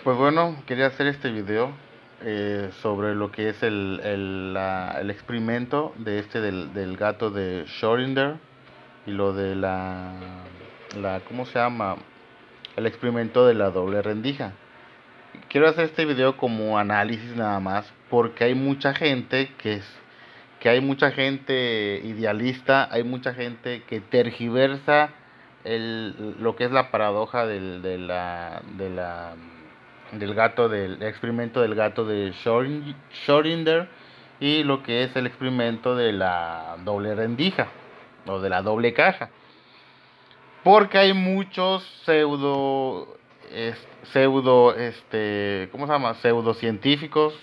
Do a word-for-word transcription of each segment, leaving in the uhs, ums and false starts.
Pues bueno, quería hacer este video eh, sobre lo que es el, el, la- el experimento de este del, del gato de Schrödinger y lo de la, la, ¿cómo se llama? El experimento de la doble rendija. Quiero hacer este video como análisis nada más porque hay mucha gente que es que hay mucha gente idealista, hay mucha gente que tergiversa el, lo que es la paradoja del, de la, de la, del gato, del experimento del gato de Schrödinger y lo que es el experimento de la doble rendija o de la doble caja. Porque hay muchos pseudo, es, pseudo, este, ¿cómo se llama? Pseudocientíficos,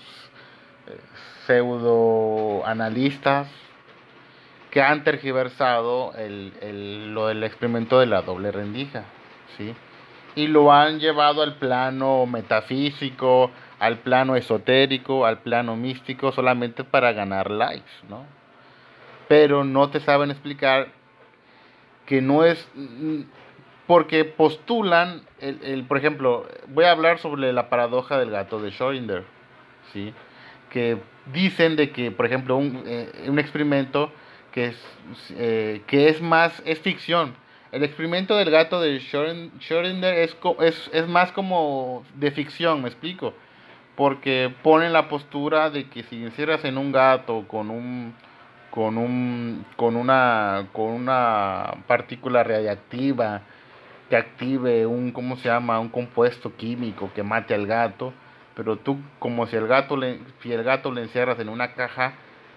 pseudo analistas que han tergiversado el, el, lo del experimento de la doble rendija, ¿sí? Y lo han llevado al plano metafísico, al plano esotérico, al plano místico, solamente para ganar likes, ¿no? Pero no te saben explicar que no es porque postulan, el, el, por ejemplo, voy a hablar sobre la paradoja del gato de Schrödinger, ¿sí? Que dicen de que, por ejemplo, un, eh, un experimento que es, eh, que es más, es ficción. El experimento del gato de Schrödinger es, es, es más como de ficción, me explico. Porque ponen la postura de que si encierras en un gato con un con un con una con una partícula radiactiva que active un, ¿cómo se llama? Un compuesto químico que mate al gato, pero tú como si el gato le, si el gato le encierras en una caja,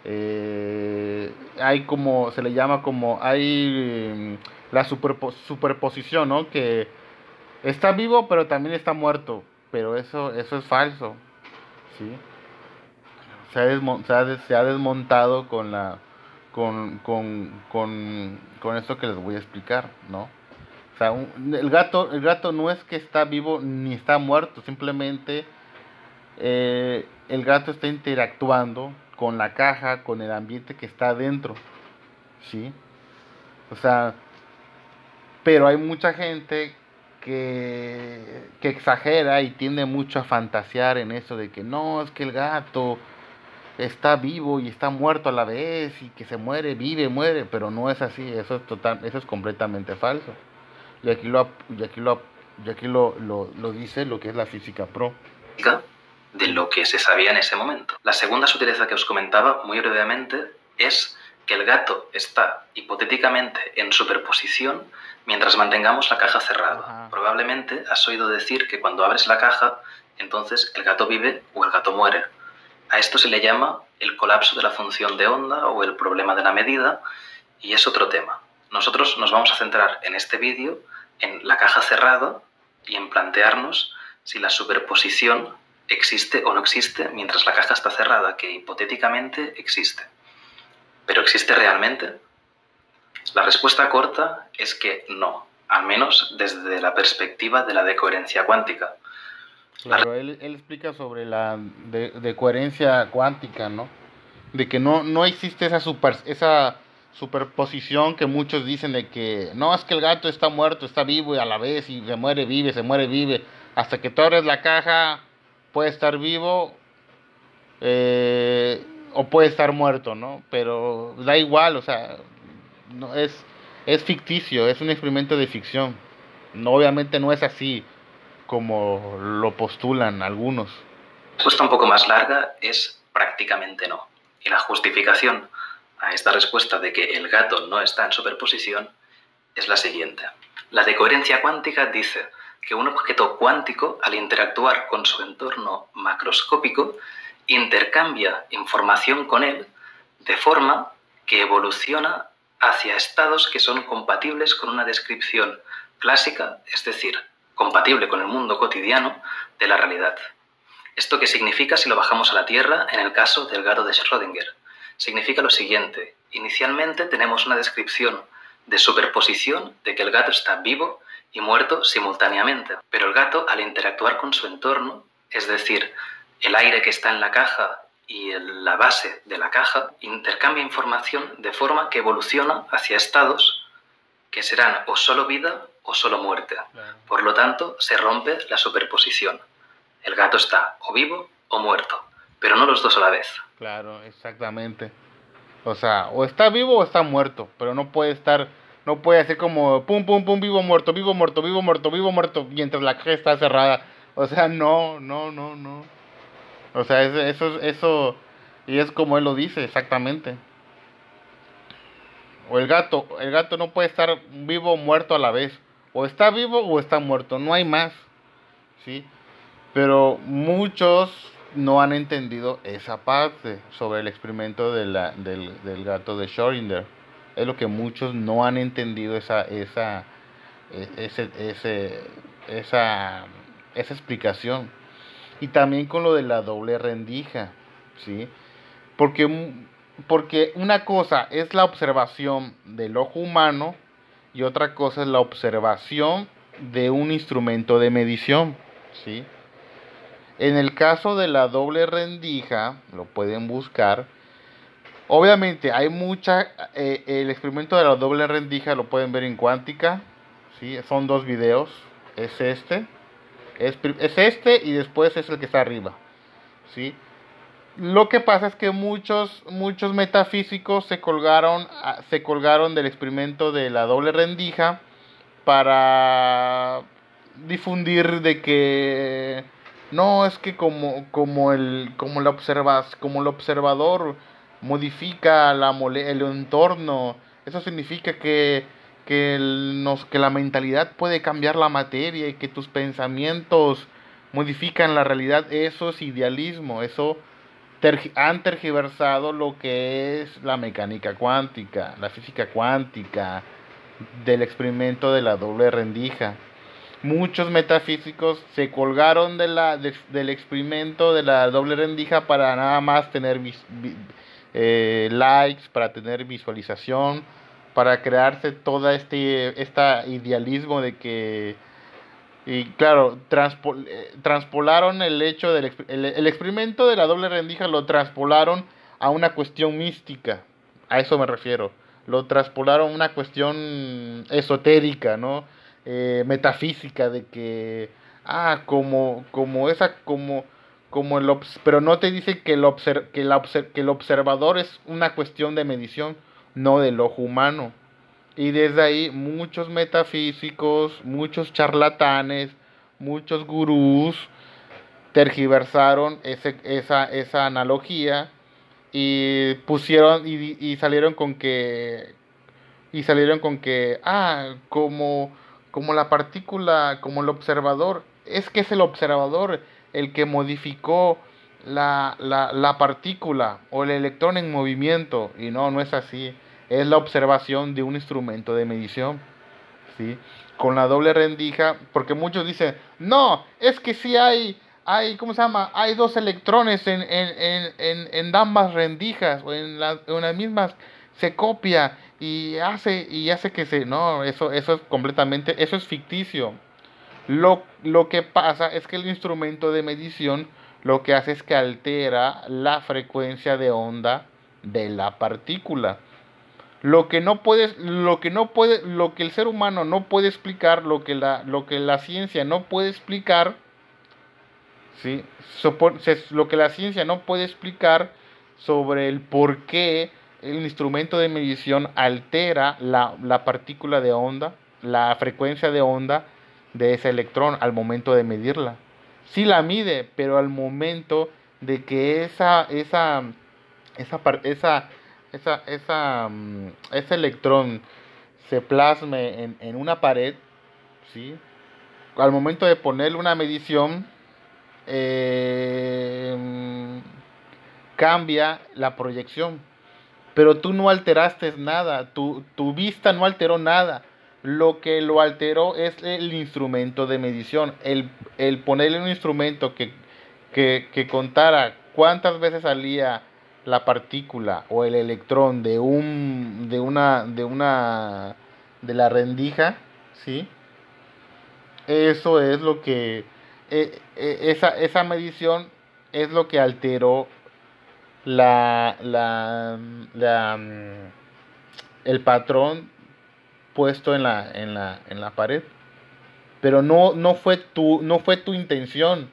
eh, hay como, se le llama como, hay mm, la superpo, superposición, ¿no? Que está vivo pero también está muerto, pero eso, eso es falso, ¿sí? Se ha, desmo, se ha, se ha desmontado con la, con, con, con, con esto que les voy a explicar, ¿no? O sea, un, el gato, el gato no es que está vivo ni está muerto, simplemente eh, el gato está interactuando con la caja, con el ambiente que está adentro, ¿sí? O sea, pero hay mucha gente que, que exagera y tiende mucho a fantasear en eso de que no, es que el gato está vivo y está muerto a la vez y que se muere, vive, muere, pero no es así, eso es total, eso es completamente falso. Y aquí lo, y aquí lo, y aquí lo, lo, lo dice lo que es la física pro. De lo que se sabía en ese momento. La segunda sutileza que os comentaba, muy brevemente, es que el gato está hipotéticamente en superposición mientras mantengamos la caja cerrada. Ajá. Probablemente has oído decir que cuando abres la caja, entonces el gato vive o el gato muere. A esto se le llama el colapso de la función de onda o el problema de la medida, y es otro tema. Nosotros nos vamos a centrar en este vídeo en la caja cerrada y en plantearnos si la superposición existe o no existe mientras la caja está cerrada, que hipotéticamente existe. ¿Pero existe realmente? La respuesta corta es que no, al menos desde la perspectiva de la decoherencia cuántica. Claro, él, él explica sobre la de, de coherencia cuántica, ¿no? De que no, no existe esa, super, esa superposición que muchos dicen de que no, es que el gato está muerto, está vivo y a la vez y se muere, vive, se muere, vive. Hasta que tú abres la caja, puede estar vivo eh, o puede estar muerto, ¿no? Pero da igual, o sea, no es, es ficticio, es un experimento de ficción. No, obviamente no es así como lo postulan algunos. La respuesta un poco más larga es prácticamente no. Y la justificación a esta respuesta de que el gato no está en superposición es la siguiente. La decoherencia cuántica dice que un objeto cuántico, al interactuar con su entorno macroscópico, intercambia información con él de forma que evoluciona hacia estados que son compatibles con una descripción clásica, es decir, compatible con el mundo cotidiano de la realidad. ¿Esto qué significa si lo bajamos a la Tierra en el caso del gato de Schrödinger? Significa lo siguiente. Inicialmente tenemos una descripción de superposición de que el gato está vivo y muerto simultáneamente. Pero el gato, al interactuar con su entorno, es decir, el aire que está en la caja y el, la base de la caja, intercambia información de forma que evoluciona hacia estados que serán o solo vida o solo muerte. Claro. Por lo tanto, se rompe la superposición. El gato está o vivo o muerto, pero no los dos a la vez. Claro, exactamente. O sea, o está vivo o está muerto, pero no puede estar, no puede hacer como pum, pum, pum, vivo, muerto, vivo, muerto, vivo, muerto, vivo, muerto, mientras la caja está cerrada. O sea, no, no, no, no. O sea, eso, eso, eso, y es como él lo dice, exactamente. O el gato, el gato no puede estar vivo o muerto a la vez. O está vivo o está muerto, no hay más, ¿sí? Pero muchos no han entendido esa parte sobre el experimento de la, del, del gato de Schrödinger. Es lo que muchos no han entendido esa, esa, e, ese, ese, esa, esa explicación. Y también con lo de la doble rendija, ¿sí? Porque, porque una cosa es la observación del ojo humano y otra cosa es la observación de un instrumento de medición, ¿sí? En el caso de la doble rendija, lo pueden buscar. Obviamente hay mucha, eh, el experimento de la doble rendija lo pueden ver en Cuántica, ¿sí? Son dos videos, es este, es, es este y después es el que está arriba, ¿sí? Lo que pasa es que muchos, muchos metafísicos se colgaron, se colgaron del experimento de la doble rendija para difundir de que no es que como, como el como la observas como el observador modifica la mole, el entorno, eso significa que que, el, nos, que la mentalidad puede cambiar la materia y que tus pensamientos modifican la realidad. Eso es idealismo, eso ter, han tergiversado lo que es la mecánica cuántica, la física cuántica, del experimento de la doble rendija. Muchos metafísicos se colgaron de la, de, del experimento de la doble rendija para nada más tener vis, vi, eh, likes, para tener visualización, para crearse todo este, este idealismo de que... Y claro, transpo, eh, transpolaron el hecho del el, el experimento de la doble rendija, lo transpolaron a una cuestión mística. A eso me refiero. Lo transpolaron a una cuestión esotérica, ¿no? Eh, metafísica, de que, ah, como, como esa, como, como el, pero no te dice que el, obser, que, la obser, que el observador es una cuestión de medición, no del ojo humano. Y desde ahí muchos metafísicos, muchos charlatanes, muchos gurús tergiversaron ese, esa, esa analogía y pusieron y, y salieron con que y salieron con que ah como como la partícula, como el observador, es que es el observador el que modificó la, la, la partícula o el electrón en movimiento, y no, no es así. Es la observación de un instrumento de medición, ¿sí? Con la doble rendija, porque muchos dicen, no, es que sí hay, hay, ¿cómo se llama? Hay dos electrones en, en, en, en, en ambas rendijas, o en, la, en las mismas, se copia y hace, y hace que se, no, eso, eso es completamente, eso es ficticio. Lo, lo que pasa es que el instrumento de medición lo que hace es que altera la frecuencia de onda de la partícula. Lo que no puede, lo que no puede, lo que el ser humano no puede explicar, lo que la, lo que la ciencia no puede explicar, ¿sí? Lo que la ciencia no puede explicar sobre el por qué el instrumento de medición altera la, la partícula de onda, la frecuencia de onda de ese electrón al momento de medirla. Sí la mide, pero al momento de que esa, esa, esa, esa, esa, esa, um, ese electrón se plasme en, en una pared, ¿sí? Al momento de ponerle una medición, eh, cambia la proyección. Pero tú no alteraste nada, tu, tu vista no alteró nada. Lo que lo alteró es el instrumento de medición. El, el ponerle un instrumento que, que, que contara cuántas veces salía la partícula o el electrón de un de una de una de la rendija, ¿sí? Eso es lo que eh, eh, esa, esa medición es lo que alteró la, la, la el patrón puesto en la, en la, en la pared. Pero no, no fue tu, no fue tu intención.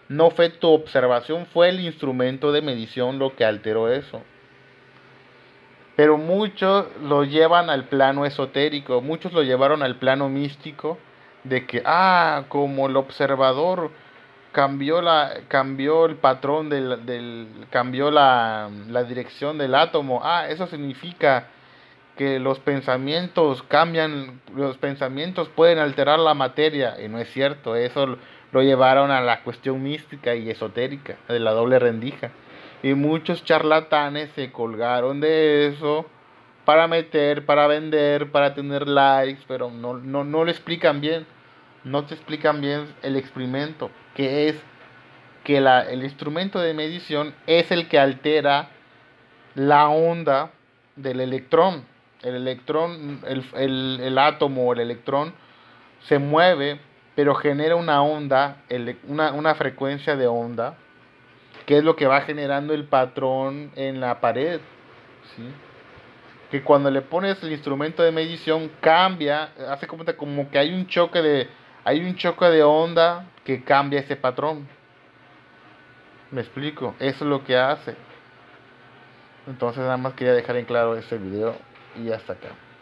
No fue tu observación, fue el instrumento de medición lo que alteró eso. Pero muchos lo llevan al plano esotérico, muchos lo llevaron al plano místico, de que, ah, como el observador cambió la cambió el patrón del, del cambió la, la dirección del átomo, ah, eso significa que los pensamientos cambian, los pensamientos pueden alterar la materia, y no es cierto, eso lo llevaron a la cuestión mística y esotérica de la doble rendija. Y muchos charlatanes se colgaron de eso para meter, para vender, para tener likes, pero no, no, no lo explican bien. No te explican bien el experimento, que es que la, el instrumento de medición es el que altera la onda del electrón. El electrón, el, el, el átomo o el electrón se mueve, pero genera una onda, una, una frecuencia de onda, que es lo que va generando el patrón en la pared, ¿sí? Que cuando le pones el instrumento de medición cambia, hace como, como que hay un choque de hay un choque de onda que cambia ese patrón. Me explico, eso es lo que hace. Entonces nada más quería dejar en claro este video y hasta acá.